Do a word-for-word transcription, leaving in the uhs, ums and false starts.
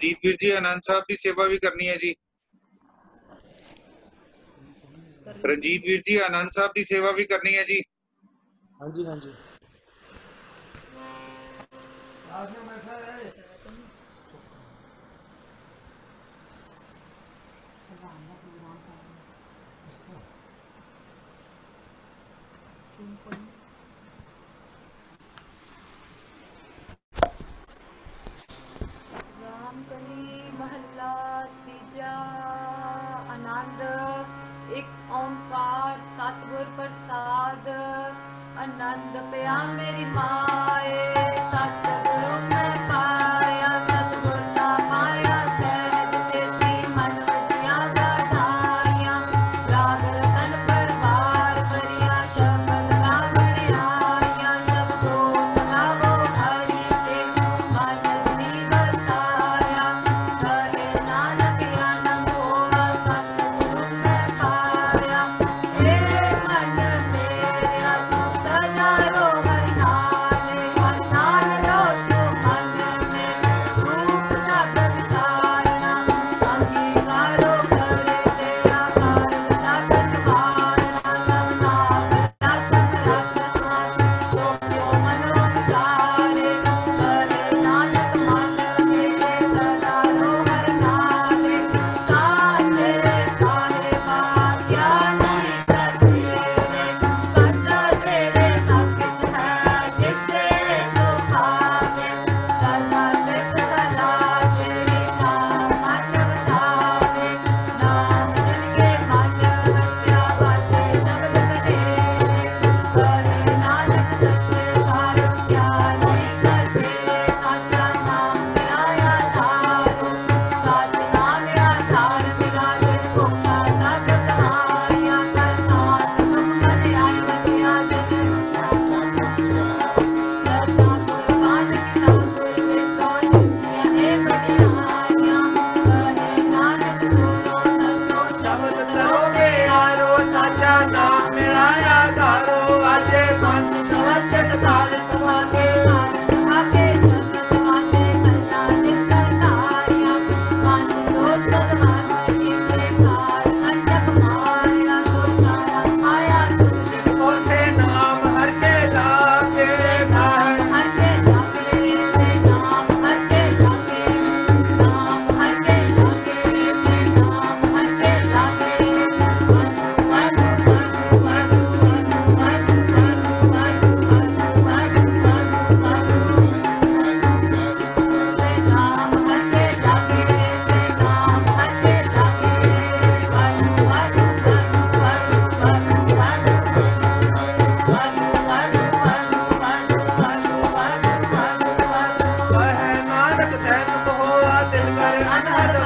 रंजीत वीर जी आनंद साहब की सेवा भी करनी है जी। रंजीत वीर जी आनंद साहब की सेवा भी करनी है जी। हाँ जी हाँ जी। रामकली महला तीजा। आनंद एक ओंकार सतगुर प्रसाद। आनंद पिया मेरी माए सतगुरु मैं पाया। सतगुर का पाया सहज तेती मन वजिया बढ़ाया। राग रतन परवार करिया शब्द गावण आया। शब्दों गावो हरि के मन जनी बसाया। करे नानक आनंद होआ सतगुरु मैं पाया। हे मन मेरा तू सदा रो हर नाले। हर नाल रो तू मन में रूप तब विचारना। अंगीकारो करे तेरा कारज तब सवारना। सब नाम रसम रखना सो क्यों मनो विचारे। करे नानक मन मेरे सदा रो हर नाले। साचे साहिबा ज्ञान कर तेरे। करता तेरे सब किछ है जिस तेरे सो भावे। सदा सिख सदा तेरी नाम मन बसावे। नाम जिनके मन बसिया बाजे शब्द कनेरे। करे नानक सच्चे सारो ज्ञानी कर तेरे। साचा नाम मिलाया धारो। साच नाम आधार मिला जिन भुखा सब कहानियाँ। कर साथ तुम मन आई बतिया जिन दसा कुर्बान किता गुर मितो जितिया ए बटियाइयाँ। कहे नानक सुनो सतो शब्द तरोगे यारो। साचा नाम मिलाया धारो। वाजे पंथ नवचट सार समागे सार समागे शब्द वाजे कल्ला निकर तारिया। मन तो तद मन कीते काल अंडक मारिया। तो सारा आया तुझ ओ से नाम हर के लागे नाम हर के लागे। से नाम हर के लागे। नाम हर के लागे। से नाम हर के लागे। वनु वनु वनु वनु वनु वनु वनु वनु वनु वनु वनु वनु। से नाम हर के लागे। से नाम हर के लागे। वनु वनु वनु वनु वनु वनु वनु वनु वनु वनु वनु वनु वनु। वह नानक सहस होआ दिल कर अनहद